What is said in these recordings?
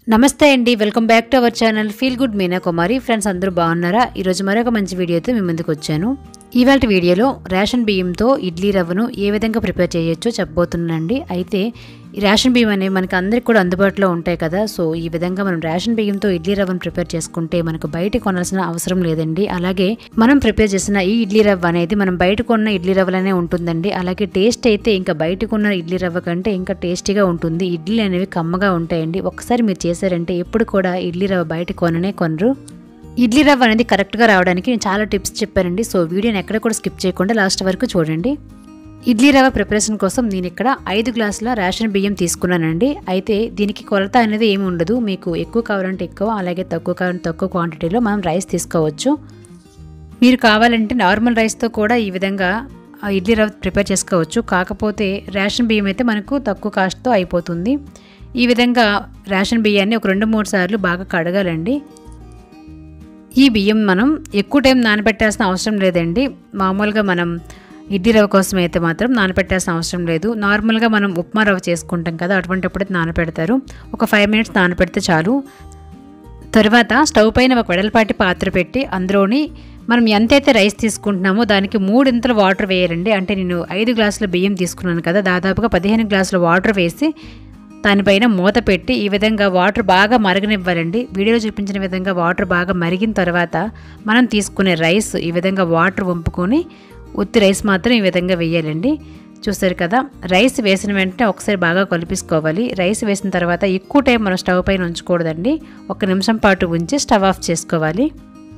నమస్తే అండి, welcome back to our channel feel good Meenakumari. Friends అందరూ బాగున్నారా? ఈరోజు మరొక మంచి వీడియోతో మీ ముందుకు వచ్చాను. ఇవాళ వీడియోలో రేషన్ బియ్యంతో ఇడ్లీ రవ్వను ఏ విధంగా ప్రిపేర్ చేయొచ్చో చెప్పబోతున్నానండి. అయితే ఈ రేషన్ బియ్యం అనేవి మనకి అందరికి కూడా అందుబాటులో ఉంటాయి కదా. సో ఈ విధంగా మనం రేషన్ బియ్యంతో ఇడ్లీ రవ్వను ప్రిపేర్ చేసుకుంటే మనకు బయట కొనాల్సిన అవసరం లేదండి. అలాగే మనం ప్రిపేర్ చేసిన ఈ ఇడ్లీ రవ్వ అనేది మనం బయట కొన్న ఇడ్లీ రవ్వలనే ఉంటుందండి. అలాగే టేస్ట్ అయితే ఇంకా బయట కొన్న ఇడ్లీ రవ్వ కంటే ఇంకా టేస్టీగా ఉంటుంది. ఇడ్లీ అనేవి కమ్మగా ఉంటాయండి. ఒకసారి మీరు చేశారంటే ఎప్పుడు కూడా ఇడ్లీ రవ్వ బయట కొనరు. ఇడ్లీ రవ్వ అనేది కరెక్ట్గా రావడానికి నేను చాలా టిప్స్ చెప్పానండి. సో వీడియోని ఎక్కడ కూడా స్కిప్ చేయకుండా లాస్ట్ వరకు చూడండి. ఇడ్లీ రవ్వ ప్రిపరేషన్ కోసం నేను ఇక్కడ 5 గ్లాసుల రేషన్ బియ్యం తీసుకున్నానండి. అయితే దీనికి కొలత అనేది ఏమి ఉండదు. మీకు ఎక్కువ కావాలంటే ఎక్కువ, అలాగే తక్కువ కావాలంటే తక్కువ క్వాంటిటీలో మనం రైస్ తీసుకోవచ్చు. మీరు కావాలంటే నార్మల్ రైస్తో కూడా ఈ విధంగా ఇడ్లీ రవ్వ ప్రిపేర్ చేసుకోవచ్చు. కాకపోతే రేషన్ బియ్యం అయితే మనకు తక్కువ కాస్ట్తో అయిపోతుంది. ఈ విధంగా రేషన్ బియ్యాన్ని ఒక 2-3 సార్లు బాగా కడగాలండి. ఈ బియ్యం మనం ఎక్కువ టైం నానబెట్టాల్సిన అవసరం లేదండి. మామూలుగా మనం ఇడ్లీ రవ్వ కోసం అయితే మాత్రం నానబెట్టాల్సిన అవసరం లేదు. నార్మల్గా మనం ఉప్మా రవ్వ చేసుకుంటాం కదా, అటువంటిప్పుడైతే నానబెడతారు. ఒక 5 మినిట్స్ నానబెడితే చాలు. తర్వాత స్టవ్ పైన ఒక వెడల్పాటి పాత్ర పెట్టి అందులోని మనం ఎంతైతే రైస్ తీసుకుంటున్నామో దానికి 3 ఇంతలు వాటర్ వేయాలండి. అంటే నేను 5 గ్లాసుల బియ్యం తీసుకున్నాను కదా, దాదాపుగా 15 గ్లాసుల వాటర్ వేసి దానిపైన మూత పెట్టి ఈ విధంగా వాటర్ బాగా మరగనివ్వాలండి. వీడియోలో చూపించిన విధంగా వాటర్ బాగా మరిగిన తర్వాత మనం తీసుకునే రైస్ ఈ విధంగా వాటర్ వంపుకొని ఉత్తి రైస్ మాత్రం ఈ విధంగా వేయాలండి. చూస్తారు కదా, రైస్ వేసిన వెంటనే ఒకసారి బాగా కలిపేసుకోవాలి. రైస్ వేసిన తర్వాత ఎక్కువ టైం మనం స్టవ్ పైన ఉంచకూడదండి. 1 నిమిషం పాటు ఉంచి స్టవ్ ఆఫ్ చేసుకోవాలి.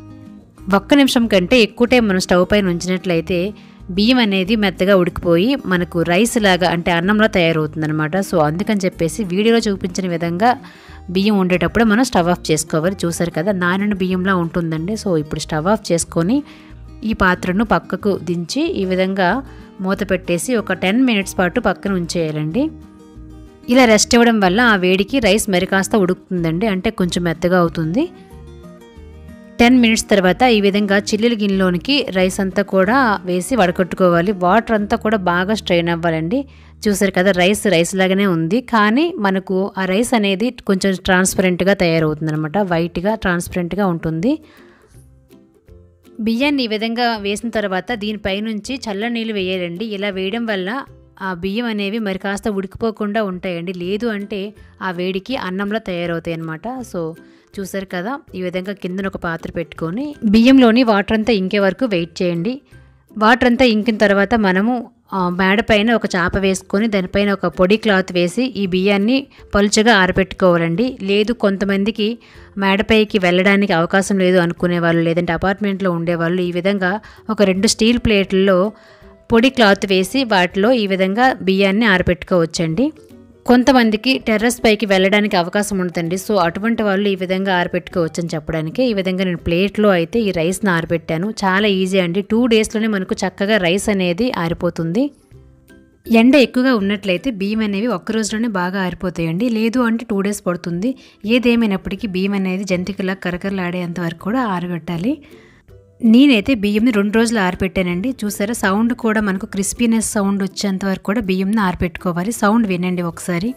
1 నిమిషం కంటే ఎక్కువ టైం మనం స్టవ్ పైన ఉంచినట్లయితే బియ్యం అనేది మెత్తగా ఉడికిపోయి మనకు రైస్ లాగా అంటే అన్నంలో తయారవుతుందన్నమాట. సో అందుకని చెప్పేసి వీడియోలో చూపించిన విధంగా బియ్యం ఉండేటప్పుడు మనం స్టవ్ ఆఫ్ చేసుకోవాలి. చూసారు కదా, నానిన బియ్యంలా ఉంటుందండి. సో ఇప్పుడు స్టవ్ ఆఫ్ చేసుకొని ఈ పాత్రను పక్కకు దించి ఈ విధంగా మూత పెట్టేసి ఒక 10 మినిట్స్ పాటు పక్కన ఉంచేయాలండి. ఇలా రెస్ట్ ఇవ్వడం వల్ల ఆ వేడికి రైస్ మరి కాస్త ఉడుకుతుందండి, అంటే కొంచెం మెత్తగా అవుతుంది. 10 మినిట్స్ తర్వాత ఈ విధంగా చిల్లుల గిన్నెలోనికి రైస్ అంతా కూడా వేసి వడకట్టుకోవాలి. వాటర్ అంతా కూడా బాగా స్ట్రెయిన్ అవ్వాలండి. చూసారు కదా, రైస్ లాగానే ఉంది, కానీ మనకు ఆ రైస్ అనేది కొంచెం ట్రాన్స్పరెంట్గా తయారవుతుంది అనమాట. వైట్గా ట్రాన్స్పరెంట్గా ఉంటుంది. బియ్యాన్ని ఈ విధంగా వేసిన తర్వాత దీనిపైనుంచి చల్ల నీళ్ళు వేయాలండి. ఇలా వేయడం వల్ల ఆ బియ్యం అనేవి మరి కాస్త ఉడికిపోకుండా ఉంటాయండి. లేదు అంటే ఆ వేడికి అన్నంలో తయారవుతాయి అన్నమాట. సో చూసారు కదా, ఈ విధంగా కిందన ఒక పాత్ర పెట్టుకొని బియ్యంలోని వాటర్ అంతా ఇంకే వరకు వెయిట్ చేయండి. వాటర్ అంతా ఇంకిన తర్వాత మనము మేడ పైన ఒక చాప వేసుకొని దానిపైన ఒక పొడి క్లాత్ వేసి ఈ బియ్యాన్ని పలుచగా ఆరబెట్టుకోవాలండి. లేదు కొంతమందికి మేడపైకి వెళ్ళడానికి అవకాశం లేదు అనుకునే వాళ్ళు, లేదంటే అపార్ట్మెంట్లో ఉండేవాళ్ళు ఈ విధంగా ఒక 2 స్టీల్ ప్లేట్లలో పొడి క్లాత్ వేసి వాటిలో ఈ విధంగా బియ్యాన్ని ఆరబెట్టుకోవచ్చండి. కొంతమందికి టెర్రస్ పైకి వెళ్ళడానికి అవకాశం ఉంటుందండి. సో అటువంటి వాళ్ళు ఈ విధంగా ఆరబెట్టుకోవచ్చు అని చెప్పడానికి ఈ విధంగా నేను ప్లేట్లో అయితే ఈ రైస్ని ఆరబెట్టాను. చాలా ఈజీ అండి. 2 డేస్లోనే మనకు చక్కగా రైస్ అనేది ఆరిపోతుంది. ఎండ ఎక్కువగా ఉన్నట్లయితే బియ్యం అనేవి ఒక్క రోజులోనే బాగా ఆరిపోతాయండి. లేదు అంటే 2 డేస్ పడుతుంది. ఏదేమైనప్పటికీ బియ్యం అనేది జంతికలా కరకరలాడేంత వరకు కూడా ఆరబెట్టాలి. నేనైతే బియ్యంని 2 రోజులు ఆరిపెట్టానండి. చూసారా, సౌండ్ కూడా మనకు క్రిస్పీనెస్ సౌండ్ వచ్చేంత వరకు కూడా బియ్యంని ఆరిపెట్టుకోవాలి. సౌండ్ వినండి ఒకసారి.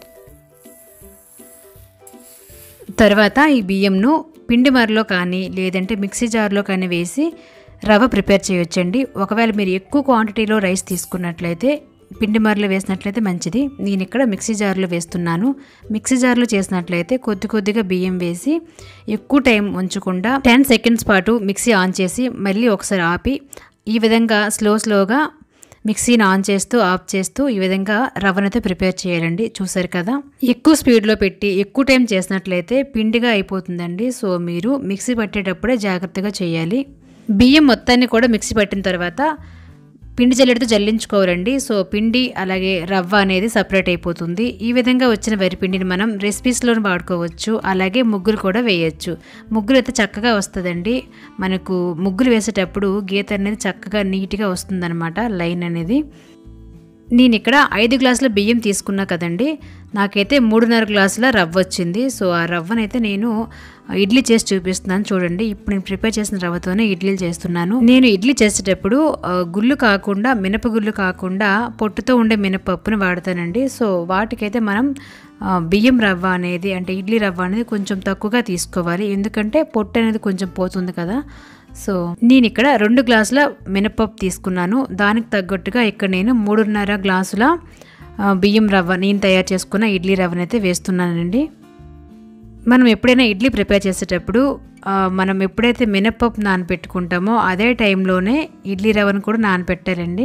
తర్వాత ఈ బియ్యంను పిండి మరలో కానీ లేదంటే మిక్సీ జార్లో కానీ వేసి రవ్వ ప్రిపేర్ చేయొచ్చండి. ఒకవేళ మీరు ఎక్కువ క్వాంటిటీలో రైస్ తీసుకున్నట్లయితే పిండి మరలో వేసినట్లయితే మంచిది. నేను ఇక్కడ మిక్సీ జార్లో వేస్తున్నాను. మిక్సీ జార్లో చేసినట్లయితే కొద్దిగా బియ్యం వేసి ఎక్కువ టైం ఉంచకుండా 10 సెకండ్స్ పాటు మిక్సీ ఆన్ చేసి మళ్ళీ ఒకసారి ఆపి ఈ విధంగా స్లోగా మిక్సీని ఆన్ చేస్తూ ఆఫ్ చేస్తూ ఈ విధంగా రవ్వనైతే ప్రిపేర్ చేయాలండి. చూసారు కదా, ఎక్కువ స్పీడ్లో పెట్టి ఎక్కువ టైం చేసినట్లయితే పిండిగా అయిపోతుందండి. సో మీరు మిక్సీ పట్టేటప్పుడే జాగ్రత్తగా చేయాలి. బియ్యం మొత్తాన్ని కూడా మిక్సీ పట్టిన తర్వాత పిండి జల్లెడతో జల్లించుకోవాలండి. సో పిండి అలాగే రవ్వ అనేది సపరేట్ అయిపోతుంది. ఈ విధంగా వచ్చిన వరిపిండిని మనం రెసిపీస్లో వాడుకోవచ్చు. అలాగే ముగ్గులు కూడా వేయచ్చు. ముగ్గులు అయితే చక్కగా వస్తుందండి. మనకు ముగ్గులు వేసేటప్పుడు గీత అనేది చక్కగా నీట్గా వస్తుందన్నమాట, లైన్ అనేది. నేను ఇక్కడ 5 గ్లాసుల బియ్యం తీసుకున్నా కదండి, నాకైతే 3.5 గ్లాసుల రవ్వ వచ్చింది. సో ఆ రవ్వనైతే నేను ఇడ్లీ చేసి చూపిస్తున్నాను చూడండి. ఇప్పుడు నేను ప్రిపేర్ చేసిన రవ్వతోనే ఇడ్లీలు చేస్తున్నాను. నేను ఇడ్లీ చేసేటప్పుడు గుళ్ళు కాకుండా, మినపగుళ్ళు కాకుండా పొట్టుతో ఉండే మినపప్పుని వాడతానండి. సో వాటికైతే మనం బియ్యం రవ్వ అనేది, అంటే ఇడ్లీ రవ్వ అనేది కొంచెం తక్కువగా తీసుకోవాలి, ఎందుకంటే పొట్టు అనేది కొంచెం పోతుంది కదా. సో నేను ఇక్కడ 2 గ్లాసుల మినపప్పు తీసుకున్నాను. దానికి తగ్గట్టుగా ఇక్కడ నేను 3.5 గ్లాసుల బియ్యం రవ్వ, నేను తయారు చేసుకున్న ఇడ్లీ రవ్వనైతే వేస్తున్నానండి. మనం ఎప్పుడైనా ఇడ్లీ ప్రిపేర్ చేసేటప్పుడు మనం ఎప్పుడైతే మినపప్పు నానబెట్టుకుంటామో అదే టైంలోనే ఇడ్లీ రవ్వను కూడా నానబెట్టాలండి.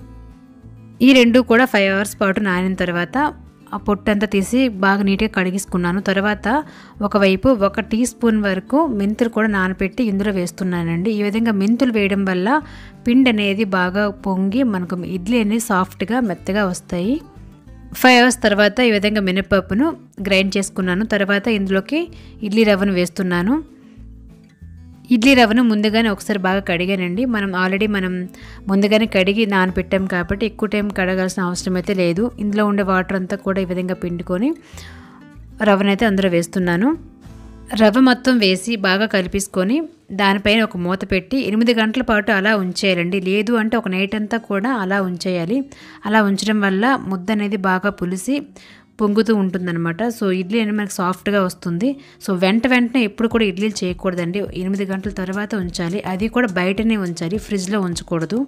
ఈ రెండు కూడా 5 అవర్స్ పాటు నానిన తర్వాత ఆ పొట్టు అంతా తీసి బాగా నీట్గా కడిగించుకున్నాను. తర్వాత ఒకవైపు 1 టీ స్పూన్ వరకు మెంతులు కూడా నానబెట్టి ఇందులో వేస్తున్నానండి. ఈ విధంగా మెంతులు వేయడం వల్ల పిండి అనేది బాగా పొంగి మనకు ఇడ్లీ అనేది సాఫ్ట్గా మెత్తగా వస్తాయి. 5 అవర్స్ తర్వాత ఈ విధంగా మినపప్పును గ్రైండ్ చేసుకున్నాను. తర్వాత ఇందులోకి ఇడ్లీ రవ్వను వేస్తున్నాను. ఇడ్లీ రవ్వను ముందుగానే ఒకసారి బాగా కడిగానండి. మనం ముందుగానే కడిగి నానబెట్టాం కాబట్టి ఎక్కువ టైం కడగాల్సిన అవసరం అయితే లేదు. ఇందులో ఉండే వాటర్ అంతా కూడా ఈ విధంగా పిండుకొని రవ్వనైతే అందులో వేస్తున్నాను. రవ్వ మొత్తం వేసి బాగా కలిపేసుకొని దానిపైన ఒక మూత పెట్టి 8 గంటల పాటు అలా ఉంచేయాలండి. లేదు అంటే ఒక నైట్ అంతా కూడా అలా ఉంచేయాలి. అలా ఉంచడం వల్ల ముద్ద అనేది బాగా పులిసి పొంగుతూ ఉంటుందన్నమాట. సో ఇడ్లీ అనేది మనకు సాఫ్ట్గా వస్తుంది. సో వెంటనే ఎప్పుడు కూడా ఇడ్లీలు చేయకూడదండి, 8 గంటల తర్వాత ఉంచాలి. అది కూడా బయటనే ఉంచాలి, ఫ్రిడ్జ్లో ఉంచకూడదు.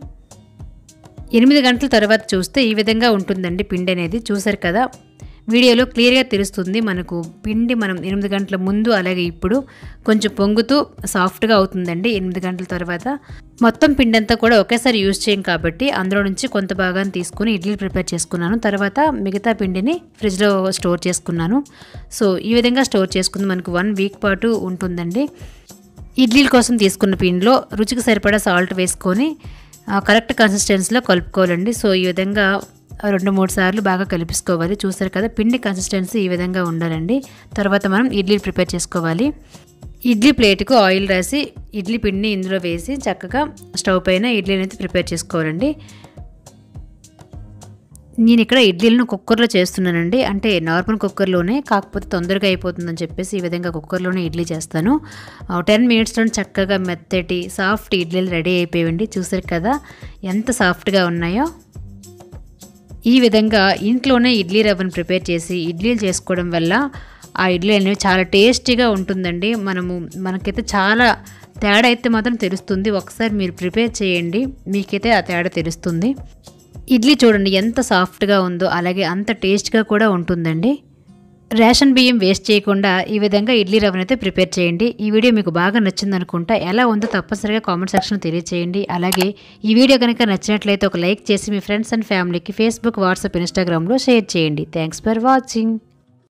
8 గంటల తర్వాత చూస్తే ఈ విధంగా ఉంటుందండి పిండి అనేది. చూసారు కదా, వీడియోలో క్లియర్గా తెలుస్తుంది మనకు పిండి మనం 8 గంటల ముందు అలాగే ఇప్పుడు కొంచెం పొంగుతూ సాఫ్ట్గా అవుతుందండి 8 గంటల తర్వాత. మొత్తం పిండి అంతా కూడా ఒకేసారి యూజ్ చేయం కాబట్టి అందులో నుంచి కొంత భాగాన్ని తీసుకుని ఇడ్లీలు ప్రిపేర్ చేసుకున్నాను. తర్వాత మిగతా పిండిని ఫ్రిడ్జ్లో స్టోర్ చేసుకున్నాను. సో ఈ విధంగా స్టోర్ చేసుకుంది మనకు 1 వీక్ పాటు ఉంటుందండి. ఇడ్లీల కోసం తీసుకున్న పిండిలో రుచికి సరిపడా సాల్ట్ వేసుకొని కరెక్ట్ కన్సిస్టెన్సీలో కలుపుకోవాలండి. సో ఈ విధంగా 2-3 సార్లు బాగా కలిపేసుకోవాలి. చూసారు కదా, పిండి కన్సిస్టెన్సీ ఈ విధంగా ఉండాలండి. తర్వాత మనం ఇడ్లీలు ప్రిపేర్ చేసుకోవాలి. ఇడ్లీ ప్లేట్కు ఆయిల్ రాసి ఇడ్లీ పిండిని ఇందులో వేసి చక్కగా స్టవ్ పైన ఇడ్లీని అయితే ప్రిపేర్ చేసుకోవాలండి. నేను ఇక్కడ ఇడ్లీలను కుక్కర్లో చేస్తున్నానండి, అంటే నార్మల్ కుక్కర్లోనే, కాకపోతే తొందరగా అయిపోతుందని చెప్పేసి ఈ విధంగా కుక్కర్లోనే ఇడ్లీ చేస్తాను. 10 మినిట్స్లో చక్కగా మెత్తటి సాఫ్ట్ ఇడ్లీలు రెడీ అయిపోయాయండి. చూసారు కదా ఎంత సాఫ్ట్గా ఉన్నాయో. ఈ విధంగా ఇంట్లోనే ఇడ్లీ రవ్వను ప్రిపేర్ చేసి ఇడ్లీలు చేసుకోవడం వల్ల ఆ ఇడ్లీ అనేవి చాలా టేస్టీగా ఉంటుందండి. మనకైతే చాలా తేడా అయితే మాత్రం తెలుస్తుంది. ఒకసారి మీరు ప్రిపేర్ చేయండి, మీకైతే ఆ తేడా తెలుస్తుంది. ఇడ్లీ చూడండి ఎంత సాఫ్ట్గా ఉందో, అలాగే అంత టేస్ట్గా కూడా ఉంటుందండి. రేషన్ బియ్యం వేస్ట్ చేయకుండా ఈ విధంగా ఇడ్లీ రవ్వనైతే ప్రిపేర్ చేయండి. ఈ వీడియో మీకు బాగా నచ్చింది అనుకుంటా. ఎలా ఉందో తప్పనిసరిగా కామెంట్ సెక్షన్లో తెలియచేయండి. అలాగే ఈ వీడియో కనుక నచ్చినట్లయితే ఒక లైక్ చేసి మీ ఫ్రెండ్స్ అండ్ ఫ్యామిలీకి ఫేస్బుక్, వాట్సాప్, ఇన్స్టాగ్రామ్లో షేర్ చేయండి. Thanks for watching.